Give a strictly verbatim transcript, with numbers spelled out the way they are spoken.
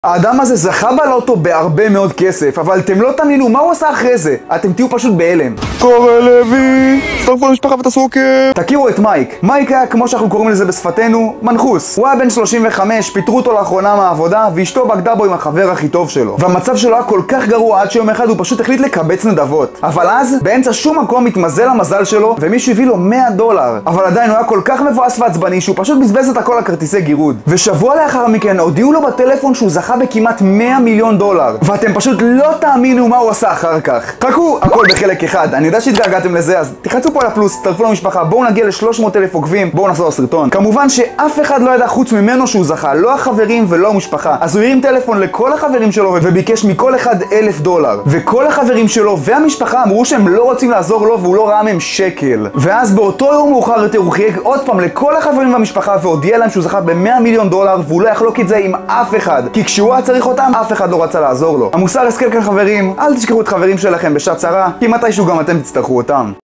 האדם הזה זכה בלוטו בהרבה מאוד כסף, אבל אתם לא תאמינו מה הוא עשה אחרי זה. אתם תהיו פשוט בהלם. קורא לוי, הצטרפו למשפחה ותעשו עוקב. תכירו את מייק. מייק היה, כמו שאנחנו קוראים לזה בשפתנו, מנחוס. הוא היה בן שלושים וחמש, פיטרו אותו לאחרונה מהעבודה, ואשתו בגדה בו עם החבר הכי טוב שלו. והמצב שלו היה כל כך גרוע עד שיום אחד הוא פשוט החליט לקבץ נדבות. אבל אז, באמצע שום מקום התמזל המזל שלו, ומישהו הביא לו מאה דולר. אבל עדיין הוא היה כל כך מבואס ועצבני שהוא פשוט בזבז את הכל על כרטיסי גירוד. ושבוע לאחר מכן הודיעו לו בטלפון שהוא זכה בכמעט מאה מיליון דולר. ואתם פשוט לא תאמינו מה הוא עשה אחר כך. חכו, הכל בחלק אחד. אני יודע שהתגעגעתם לזה, אז תחצו פה על הפלוס, תצטרפו למשפחה, בואו נגיע ל-שלוש מאות אלף עוקבים, בואו נעשה לו סרטון. כמובן שאף אחד לא ידע חוץ ממנו שהוא זכה, לא החברים ולא המשפחה. אז הוא הרים טלפון לכל החברים שלו וביקש מכל אחד אלף דולר. וכל החברים שלו והמשפחה אמרו שהם לא רוצים לעזור לו והוא לא ראה מהם שקל. ואז באותו יום מאוחר יותר הוא חייג עוד פעם לכל החברים והמשפחה והודיע להם שהוא זכה ב-מאה מיליון דולר והוא לא יחלוק את זה עם אף אחד. כי כשהוא היה צריך אותם, אף אחד לא רצה לעזור לו. המוסר השכל כאן חברים, אל תשכחו את חברים שלכם בשעת צרה, כי מתישהו גם אתם תצטרכו אותם.